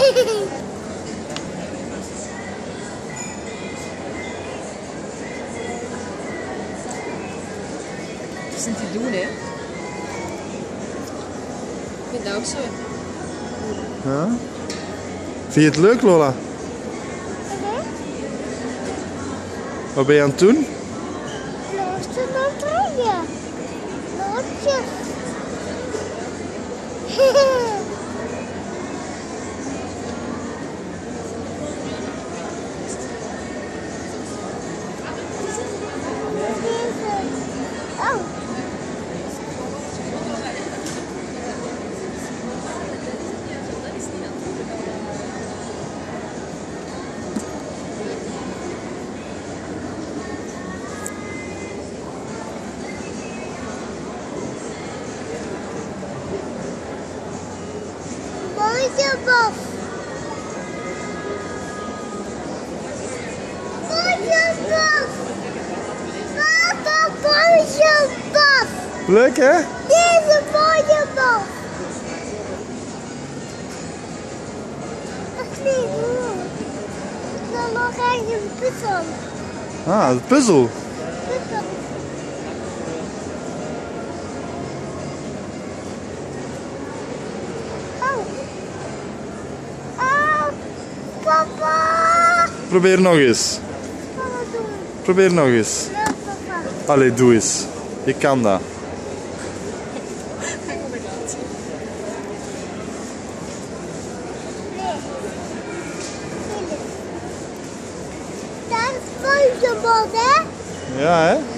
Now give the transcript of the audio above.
Dat is niet te doen, hè? Ik vind dat ook zo. Ja? Vind je het leuk, Lola? Wat ben je aan het doen? Loodjes aan het draaien. Loodjes. Oh. Mooie bos. Leuk, hè? Deze mooie bos. Dat is niet goed. Ik wil nog even een puzzel. Ah, de puzzel. Puzzel. Oh. Oh, papa. Probeer nog eens. Papa, doen. Probeer nog eens. Ja, papa. Allee, doe eens. Je kan dat. Dat is SpongeBob, hè? Ja, hè?